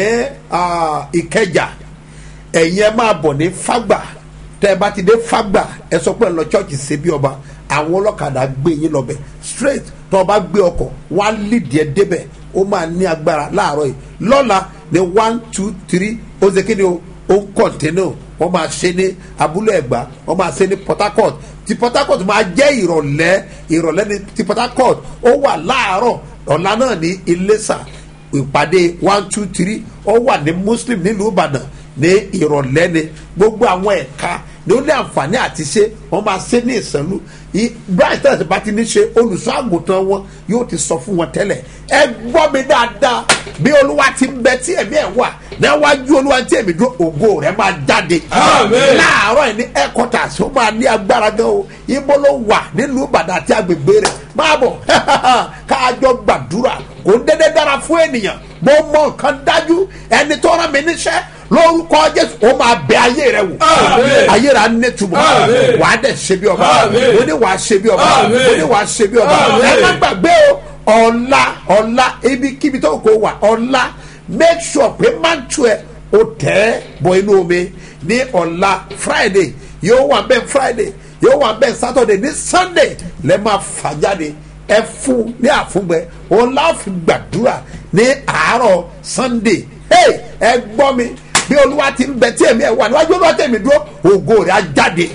ìkẹjà ẹ̀yin ẹ máa bọ̀ ní fágbà tẹ́ ẹ bá ti dé fágbà ẹ sọ pé ẹ lọ chọ́ọ̀chì ṣe bí ọba àwọn ọlọ́kadà gbé yín lọ́bẹ̀ straight tó o bá gbé ọkọ̀ wá lídìí ẹ débẹ̀ ó máa ní agbára láàárọ̀ yìí lọ́la ní one two three ó ṣe kí ni o ó ń kọ̀ǹtẹ́nà wọ́n máa ṣe ní abúlé ẹ̀gbá wọ́n máa ṣe ní port harcourt ti port harcourt máa jẹ́ ìrọ̀lẹ́ ìrọ̀lẹ́ ní ti port harcourt ó wà láàárọ̀ ọ̀la náà ní iléṣà ìpàdé one two three ó wà ní muslim nílùú ìbàdàn ní ìrọ̀lẹ́ ni gbogbo àwọn ẹ̀ka ní ó ní àǹfààní àti ṣe wọ́n máa ṣe ní ìsànlú bright tẹ̀sí bá ti ní ṣe olùṣọ́ àgùntàn wọn yóò ti sọ fún wọn tẹ́lẹ̀ ẹ gbọ́ mi dáadáa bí olúwa ti ń bẹ tí ẹ̀mí ẹ̀ wà níwájú olúwa tí èmi dúró ògo rẹ̀ máa jáde láàárọ̀ ẹ̀ ní headquarters ó máa ní agbára gan o ibo ló wà nílùú ìbàdàn àti agbègbè rẹ̀ máa bọ̀ káàjọ gbàdúrà kò ń dédé dára fún ènìyàn mo mọ nǹkan dájú ẹni tó rán mi níṣẹ́ lórúkọ jésù ó máa bẹ ayé rẹ wò ayé rẹ á ní túbọ̀ wà á dẹ̀ ṣe bí ọba ó ní wà á ṣe bí ọba ó ní wà á ṣe bí ọba ẹ má gbàgbé o ọ̀la ọ̀la ibikíbi tó kò wà ọ̀la make sure pé mantu ẹ o tẹ́ bọ inú omi ní ọ̀la friday yóò wà bẹ́ẹ̀ friday yóò wà bẹ́ẹ̀ saturday ní sunday lẹ́ẹ̀ máa fà jáde ẹ fún ní àfúngbẹ òun láàfin gbàdúrà ní àárọ̀ sunday hey ẹ gbọ́ mi bí olúwa ti ń bẹ tí èmi ẹ wà níwájú olúwa tẹ̀mí dúró ògo rẹ̀ á jáde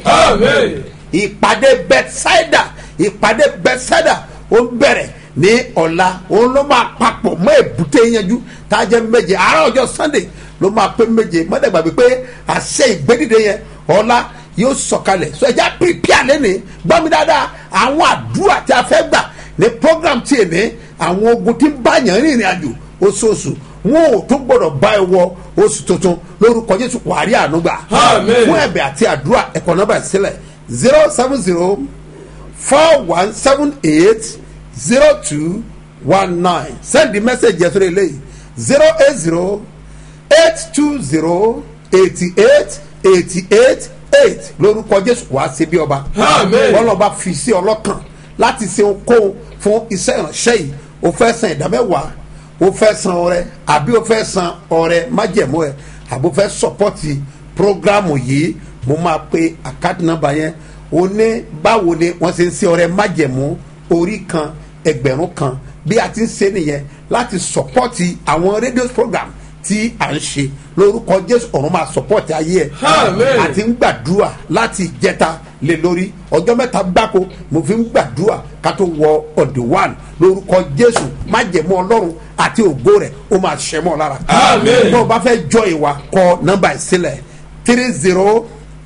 ìpàdé bethsaida ìpàdé bethsaida ó ń bẹ̀rẹ̀ ní ọ̀la òun ló máa papọ̀ mọ́ èbúté yanjú tá a jẹ́ méje àárọ̀ ọjọ́ sunday ló máa pé méje mọ́tẹ́gbàgbé pé àṣẹ ìgbédìde yẹn ọ̀la yóò sọ̀kalẹ̀ so ẹja pírípíà lẹ́nìí gbọ́ mi dáadáa àwọn àdúrà tí a fẹ́ gbà ní program tí èmi àwọn ogun tí ń bá yàn rìnrìn àjò oṣooṣù wọn ò tún gbọdọ̀ bá ẹ wọ oṣù tuntun lórúkọ jésù wàrí ànúgbà fún ẹ̀bẹ̀ àti àdúrà ẹ̀kọ́ nọ́mbà sílẹ̀ zero seven zero four one seven eight zero two one nine send the message yẹn sórí eléyìí zero eight zero eight two zero eighty eight eighty eight eight lórúkọ jésù wàá ṣe bí ọba ọlọ́ba fi sí ọlọ́kàn láti ṣe ohunkóhun fún iṣẹ́ ìránṣẹ́ yìí o fẹ́ san ìdámẹ́wàá o fẹ́ san ọrẹ àbí o fẹ́ san ọrẹ májẹ̀mú ẹ àbí o fẹ́ sọpọ́tì prógrámù yìí mo máa pe àkáàtì nọ́mbà yẹn o ní báwo ni wọ́n ṣe ń ṣe ọrẹ májẹ̀mú orí kan ẹgbẹ̀rún kan bí a ti ń ṣe nìyẹn láti sọpọ́tì àwọn radio program tí à ń ṣe lórúkọ jésù ọ̀run máa sọpọ́tì ayé ẹ̀ àti ń gbàdúrà láti ìjẹta lé lórí ọjọ́ mẹ́ta gbáko mo fi ń gbàdúrà ká tó wọ ọ̀dẹ̀ one lórúkọ jésù májẹ̀mú ọlọ́run àti ògo rẹ̀ ó máa ṣẹ́ mọ́ lára. bó o bá fẹ́ jọ ìwà kọ nọ́mbà ìsílẹ̀ three zero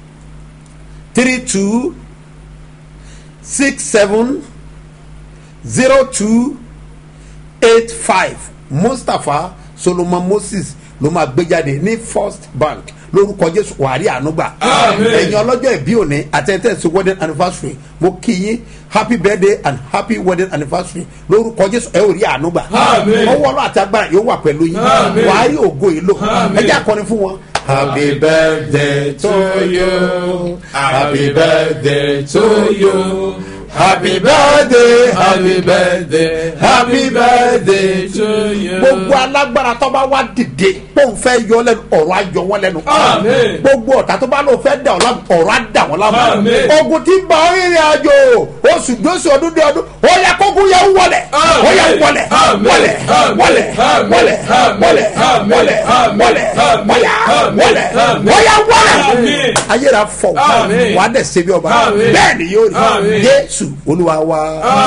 three two six seven zero two eight five mustapha solomon moses ló máa gbé jáde ní first bank lórúkọ jésù wàhálì ànúgbà ẹ̀yin ọlọ́jọ́ ìbí òní àtẹ̀tẹ̀sí wedding anniversary mo kí yín happy birthday and happy wedding anniversary lórúkọ jésù ẹ ò rí ànúgbà ọwọ́ ọlọ́ àti agbára yóò wà pẹ̀lú yín wàhálì ògo yìí lò ẹ jẹ́ àkọni fún wọn. Happy birthday to you. Happy birthday to you. Happy birthday, happy birthday, happy birthday to you. Gbogbo alágbára tó bá wá dìde tó ń fẹ́ yọ lẹ́nu ọ̀rọ̀ ayọ̀ wọn lẹ́nu. Gbogbo ọ̀tá tó bá lọ fẹ́ dà ọ̀rọ̀ á dà wọ́n lábọ̀. Ogun tí ń bá rìnrìn àjò oṣù gbèsè ọdún dé ọdún ó yẹ kókun yẹ wọlẹ̀ ó yẹ wọlẹ̀ wọlẹ̀ wọlẹ̀ wọlẹ̀ wọlẹ̀ wọlẹ̀ wọlẹ̀ wọlẹ̀ wọlẹ̀ wọlẹ̀ ayéra fọ wàá dẹ̀ ṣe bí ọba bẹ́ẹ̀ ni yóò rí Jésù olúwa wa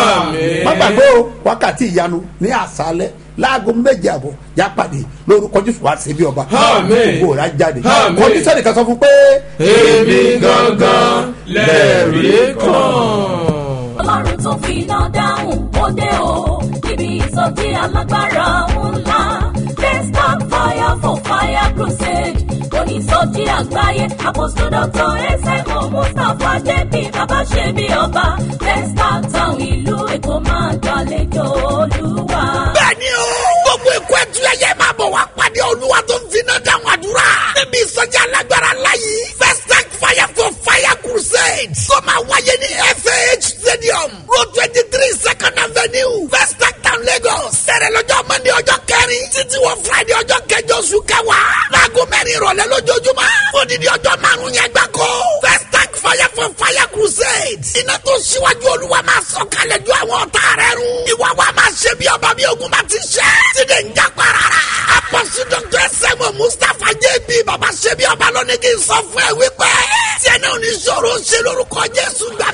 má gbàgbé o wákàtí ìyanu ní àṣálẹ́ láago méje àbọ̀ já pàdé lórúkọ Jésù wá sí bí ọba gbogbo rà jáde kọ́ndíṣẹ́nì kan sọ fún pé èmi gangan lẹ́rìí kan. ọlọ́run tó fi iná dáhùn ó dé o níbi ìsọjí alágbára ńlá desktop fire for fire crusade onísọjí àgbáyé apostle doctor ẹsẹ̀kọ̀ mustapha jẹ́bi bàbá ṣe bí ọba desktop town ìlú èkó máa gbàlejò olúwa. bẹ́ẹ̀ni o gbogbo èkó ẹtù ẹyẹ máa bọ̀ wá pàdé olúwa tó ń finá dáhùn àdúrà níbi ìsọjí alágbára láyé first tank fire for fire crusade tó máa wáyé ní F A H stadium road twenty three second avenue first tank town Lagos sẹ̀rẹ̀ lọ́jọ́ monday ọjọ́ kẹrin títí wọ friday ọjọ́ kẹjọ oṣù kẹwàá láago mẹ́rin ìrọ̀lẹ́ lójoojúmọ́ odidi ọjọ́ márùn-ún yẹn gbáko first tank fire for fire crusade iná tó ṣíwájú olúwa máa sọ kalẹ̀ ju àwọn ọ̀tá rẹ̀ run ìwà wa máa ṣe bí ọba bí ogun bá ti ṣe tíde ń jápa rárá apọ́sí dr sẹ́mu mustapha jẹ́bi bàbá ṣe bí ọba lónìí kì í sọ fún ẹ wípé tí ẹ náà ní sọ̀rọ̀ ṣe lórúkọ jésù gbà